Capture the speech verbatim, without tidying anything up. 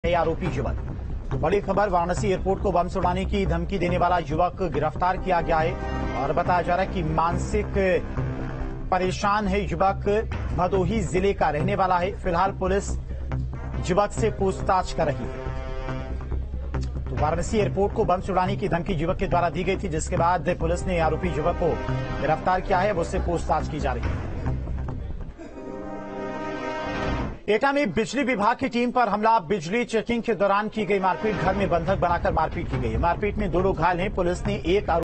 आरोपी युवक। तो बड़ी खबर, वाराणसी एयरपोर्ट को बम सुड़ाने की धमकी देने वाला युवक गिरफ्तार किया गया है और बताया जा रहा है कि मानसिक परेशान है युवक, भदोही जिले का रहने वाला है। फिलहाल पुलिस युवक से पूछताछ कर रही है। तो वाराणसी एयरपोर्ट को बम सुड़ाने की धमकी युवक के द्वारा दी गई थी, जिसके बाद पुलिस ने आरोपी युवक को गिरफ्तार किया है। उससे पूछताछ की जा रही है। एटा में बिजली विभाग की टीम पर हमला, बिजली चेकिंग के दौरान की गई मारपीट, घर में बंधक बनाकर मारपीट की गई। मारपीट में दो लोग घायल हैं। पुलिस ने एक